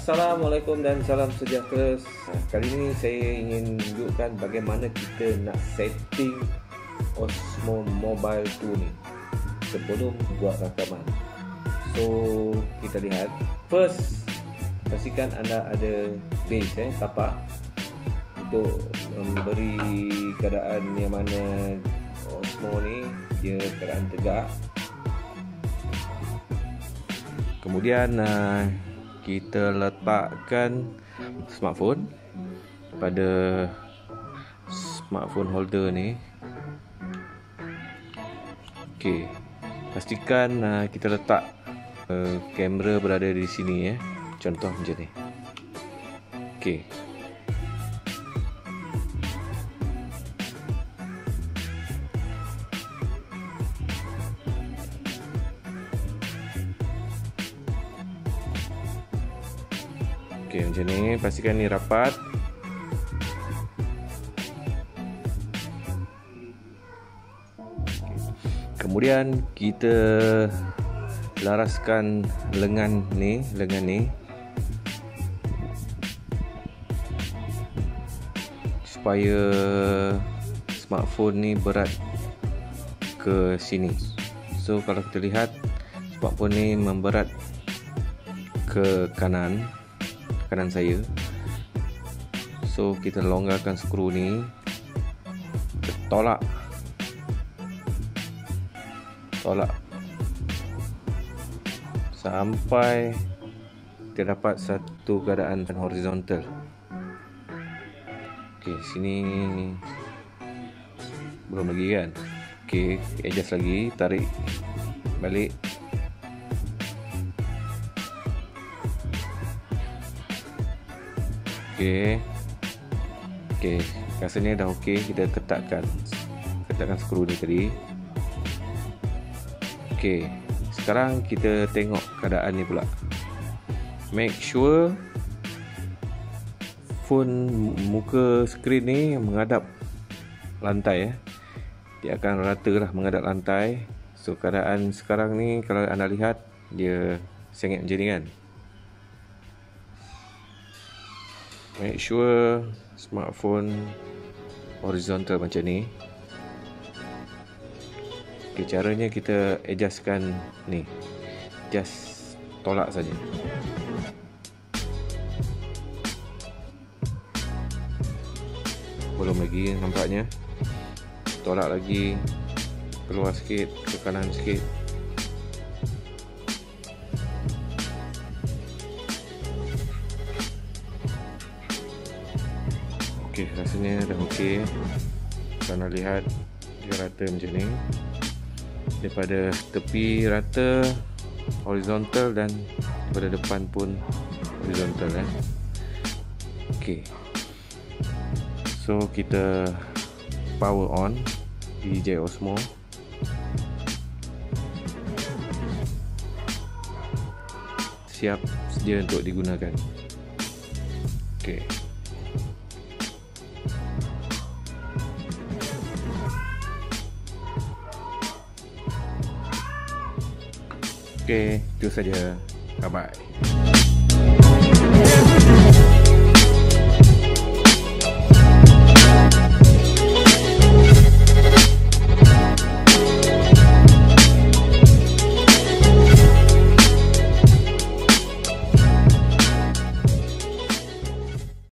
Assalamualaikum dan salam sejahtera. Kali ini saya ingin tunjukkan bagaimana kita nak setting Osmo Mobile 2 ni sebelum buat rakaman. So kita lihat. First, pastikan anda ada base tapak untuk memberi keadaan yang mana Osmo ni dia keadaan tegak. Kemudian kita letakkan smartphone pada smartphone holder ni. Okey, pastikan kita letak kamera berada di sini contoh macam ni. Okey, okey, macam ni. Pastikan ni rapat. Kemudian kita laraskan lengan ni supaya smartphone ni berat ke sini. So kalau kita lihat, smartphone ni memberat ke kanan saya. So kita longgarkan skru ni, kita tolak sampai kita dapat satu keadaan horizontal. Okey, sini belum lagi kan. Okey, adjust lagi, tarik balik. Okey, rasanya dah okey. Kita ketatkan skru ni tadi. Okey, sekarang kita tengok keadaan ni pula. Make sure phone muka skrin ni menghadap lantai Dia akan rata lah menghadap lantai. So keadaan sekarang ni kalau anda lihat, dia sengit macam ni kan. Make sure smartphone horizontal macam ni. Okay, caranya kita adjustkan ni, just tolak saja. Belum lagi nampaknya. Tolak lagi, keluar sikit, ke kanan sikit. Okey, rasanya dah okey. Anda lihat dia rata macam ni. Daripada tepi rata, horizontal, dan pada depan pun horizontal Okey. So kita power on DJI Osmo. Siap sedia untuk digunakan. Okey. Okey, itu saja. Bye bye.